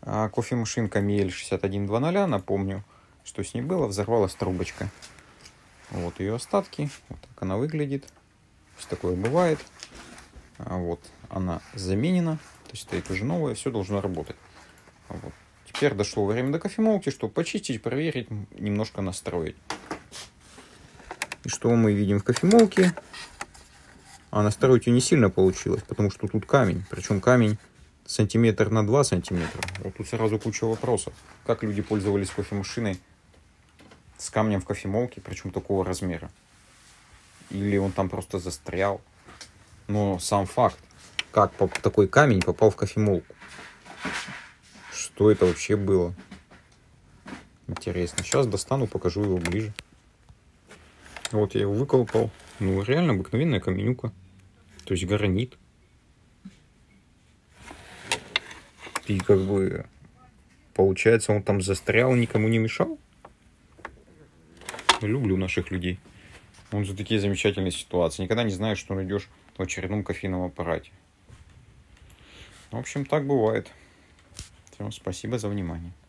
Кофемашинка Miele6100, напомню, что с ней было, взорвалась трубочка. Вот ее остатки, вот так она выглядит. То есть такое бывает. Вот она заменена, то есть стоит уже новая, все должно работать. Вот. Теперь дошло время до кофемолки, чтобы почистить, проверить, немножко настроить. И что мы видим в кофемолке? А настроить ее не сильно получилось, потому что тут камень. Причем камень сантиметр на 2 сантиметра. Вот тут сразу куча вопросов. Как люди пользовались кофемашиной с камнем в кофемолке, причем такого размера? Или он там просто застрял? Но сам факт, как такой камень попал в кофемолку? Что это вообще было? Интересно. Сейчас достану, покажу его ближе. Вот я его выколупал. Ну, реально обыкновенная каменюка. То есть гранит. И как бы получается, он там застрял, никому не мешал. Люблю наших людей. Он за такие замечательные ситуации. Никогда не знаешь, что найдешь в очередном кофейном аппарате. В общем, так бывает. Всем спасибо за внимание.